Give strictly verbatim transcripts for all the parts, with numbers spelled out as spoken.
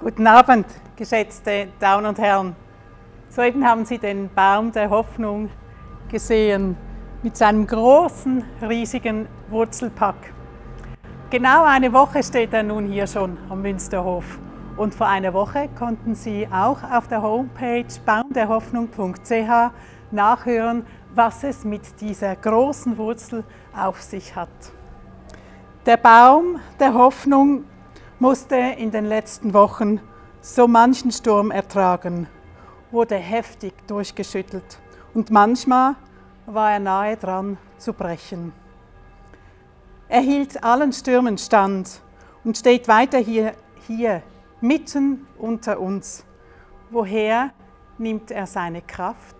Guten Abend, geschätzte Damen und Herren. Soeben haben Sie den Baum der Hoffnung gesehen mit seinem großen, riesigen Wurzelpack. Genau eine Woche steht er nun hier schon am Münsterhof. Und vor einer Woche konnten Sie auch auf der Homepage baumderhoffnung punkt c h nachhören, was es mit dieser großen Wurzel auf sich hat. Der Baum der Hoffnung musste in den letzten Wochen so manchen Sturm ertragen, wurde heftig durchgeschüttelt und manchmal war er nahe dran zu brechen. Er hielt allen Stürmen stand und steht weiter hier, hier mitten unter uns. Woher nimmt er seine Kraft?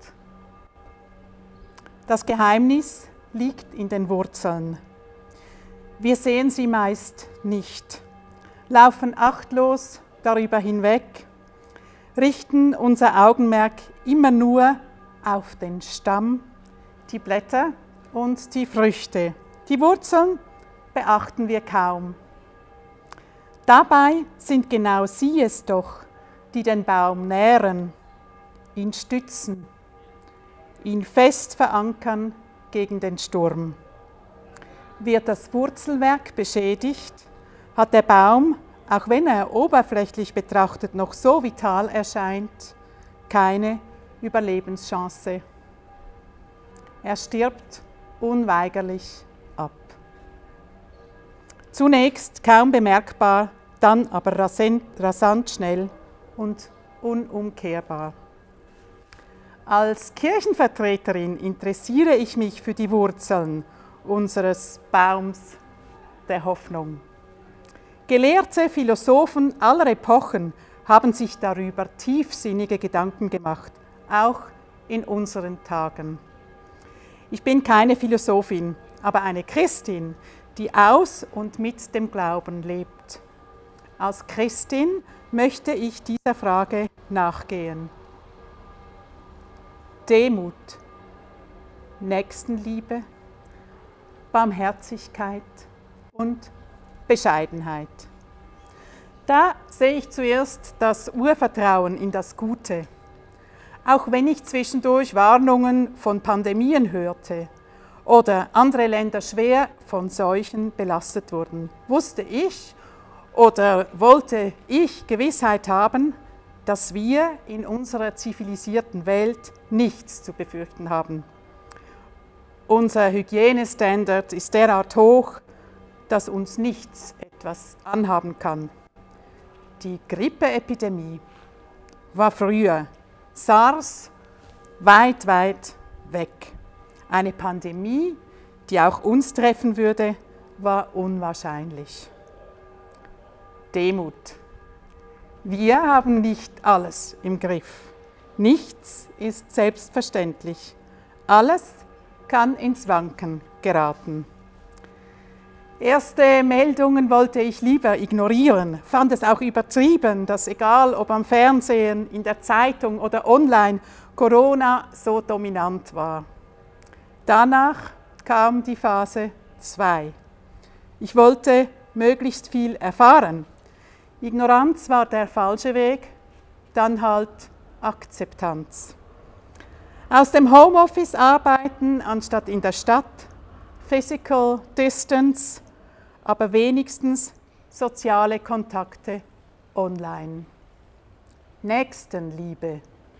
Das Geheimnis liegt in den Wurzeln. Wir sehen sie meist nicht, laufen achtlos darüber hinweg, richten unser Augenmerk immer nur auf den Stamm, die Blätter und die Früchte. Die Wurzeln beachten wir kaum. Dabei sind genau sie es doch, die den Baum nähren, ihn stützen, ihn fest verankern gegen den Sturm. Wird das Wurzelwerk beschädigt, hat der Baum, auch wenn er oberflächlich betrachtet noch so vital erscheint, keine Überlebenschance. Er stirbt unweigerlich ab. Zunächst kaum bemerkbar, dann aber rasant, rasant schnell und unumkehrbar. Als Kirchenvertreterin interessiere ich mich für die Wurzeln unseres Baums der Hoffnung. Gelehrte Philosophen aller Epochen haben sich darüber tiefsinnige Gedanken gemacht, auch in unseren Tagen. Ich bin keine Philosophin, aber eine Christin, die aus und mit dem Glauben lebt. Als Christin möchte ich dieser Frage nachgehen. Demut, Nächstenliebe, Barmherzigkeit und Bescheidenheit. Da sehe ich zuerst das Urvertrauen in das Gute. Auch wenn ich zwischendurch Warnungen von Pandemien hörte oder andere Länder schwer von Seuchen belastet wurden, wusste ich oder wollte ich Gewissheit haben, dass wir in unserer zivilisierten Welt nichts zu befürchten haben. Unser Hygienestandard ist derart hoch, dass uns nichts etwas anhaben kann. Die Grippeepidemie war früher, SARS weit, weit weg. Eine Pandemie, die auch uns treffen würde, war unwahrscheinlich. Demut. Wir haben nicht alles im Griff. Nichts ist selbstverständlich. Alles kann ins Wanken geraten. Erste Meldungen wollte ich lieber ignorieren, fand es auch übertrieben, dass egal ob am Fernsehen, in der Zeitung oder online, Corona so dominant war. Danach kam die Phase zwei. Ich wollte möglichst viel erfahren. Ignoranz war der falsche Weg, dann halt Akzeptanz. Aus dem Homeoffice arbeiten anstatt in der Stadt, Physical Distance, aber wenigstens soziale Kontakte online. Nächstenliebe.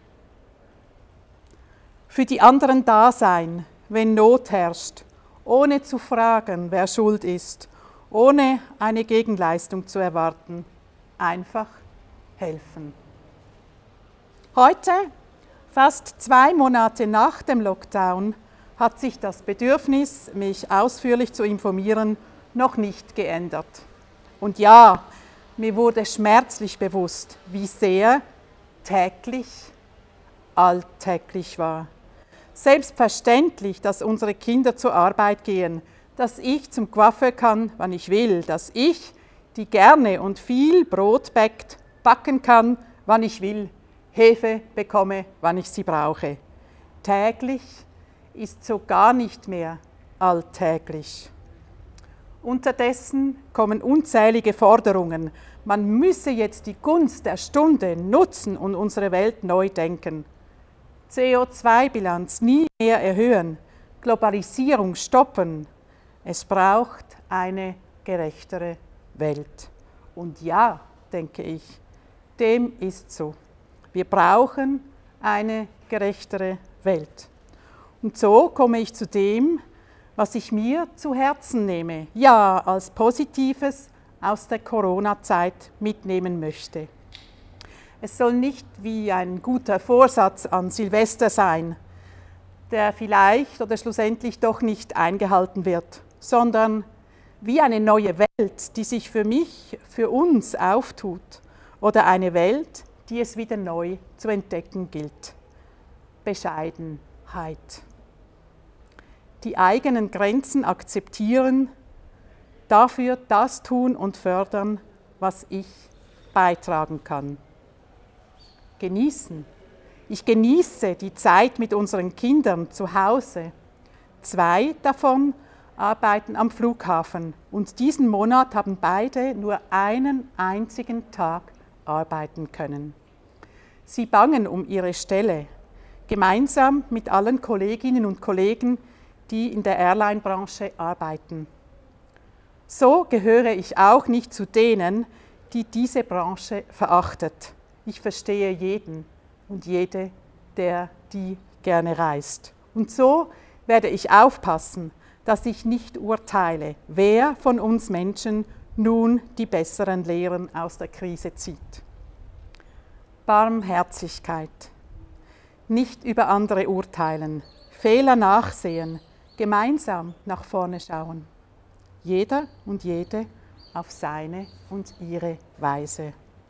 Für die anderen da sein, wenn Not herrscht, ohne zu fragen, wer schuld ist, ohne eine Gegenleistung zu erwarten. Einfach helfen. Heute, fast zwei Monate nach dem Lockdown, hat sich das Bedürfnis, mich ausführlich zu informieren, noch nicht geändert. Und ja, mir wurde schmerzlich bewusst, wie sehr täglich alltäglich war. Selbstverständlich, dass unsere Kinder zur Arbeit gehen, dass ich zum Coiffeur kann, wann ich will, dass ich, die gerne und viel Brot backt, backen kann, wann ich will, Hefe bekomme, wann ich sie brauche. Täglich ist so gar nicht mehr alltäglich. Unterdessen kommen unzählige Forderungen. Man müsse jetzt die Gunst der Stunde nutzen und unsere Welt neu denken. C O zwei Bilanz nie mehr erhöhen, Globalisierung stoppen. Es braucht eine gerechtere Welt. Und ja, denke ich, dem ist so. Wir brauchen eine gerechtere Welt. Und so komme ich zu dem, was ich mir zu Herzen nehme, ja, als Positives aus der Corona-Zeit mitnehmen möchte. Es soll nicht wie ein guter Vorsatz an Silvester sein, der vielleicht oder schlussendlich doch nicht eingehalten wird, sondern wie eine neue Welt, die sich für mich, für uns auftut, oder eine Welt, die es wieder neu zu entdecken gilt. Bescheidenheit. Die eigenen Grenzen akzeptieren, dafür das tun und fördern, was ich beitragen kann. Genießen. Ich genieße die Zeit mit unseren Kindern zu Hause. Zwei davon arbeiten am Flughafen und diesen Monat haben beide nur einen einzigen Tag arbeiten können. Sie bangen um ihre Stelle, gemeinsam mit allen Kolleginnen und Kollegen, die in der Airline-Branche arbeiten. So gehöre ich auch nicht zu denen, die diese Branche verachtet. Ich verstehe jeden und jede, der die gerne reist. Und so werde ich aufpassen, dass ich nicht urteile, wer von uns Menschen nun die besseren Lehren aus der Krise zieht. Barmherzigkeit. Nicht über andere urteilen, Fehler nachsehen, gemeinsam nach vorne schauen. Jeder und jede auf seine und ihre Weise.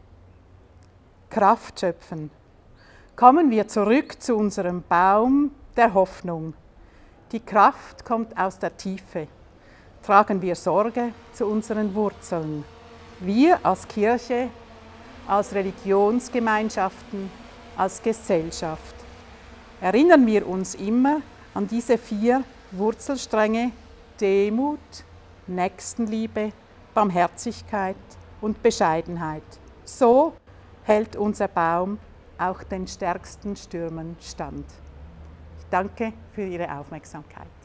Kraft schöpfen. Kommen wir zurück zu unserem Baum der Hoffnung. Die Kraft kommt aus der Tiefe. Tragen wir Sorge zu unseren Wurzeln. Wir als Kirche, als Religionsgemeinschaften, als Gesellschaft. Erinnern wir uns immer an diese vier Wurzelstränge: Demut, Nächstenliebe, Barmherzigkeit und Bescheidenheit. So hält unser Baum auch den stärksten Stürmen stand. Ich danke für Ihre Aufmerksamkeit.